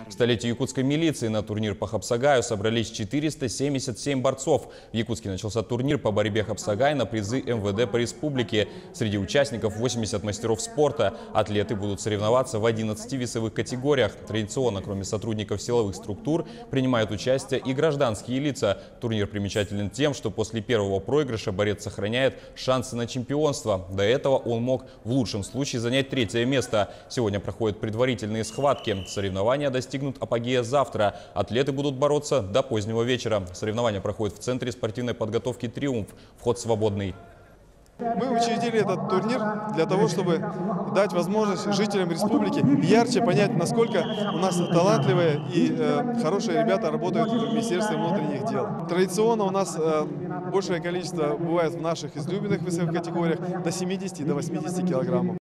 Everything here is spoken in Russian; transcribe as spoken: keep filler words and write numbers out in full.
В столетие якутской милиции на турнир по хапсагаю собрались четыреста семьдесят семь борцов. В Якутске начался турнир по борьбе хапсагай на призы эм вэ дэ по республике. Среди участников восемьдесят мастеров спорта. Атлеты будут соревноваться в одиннадцати весовых категориях. Традиционно, кроме сотрудников силовых структур, принимают участие и гражданские лица. Турнир примечателен тем, что после первого проигрыша борец сохраняет шансы на чемпионство. До этого он мог в лучшем случае занять третье место. Сегодня проходят предварительные схватки. Соревнования достигнут апогея завтра. Атлеты будут бороться до позднего вечера. Соревнования проходят в Центре спортивной подготовки «Триумф». Вход свободный. Мы учредили этот турнир для того, чтобы дать возможность жителям республики ярче понять, насколько у нас талантливые и э, хорошие ребята работают в Министерстве внутренних дел. Традиционно у нас э, большее количество бывает в наших излюбленных весовых категориях до семидесяти, до восьмидесяти килограммов.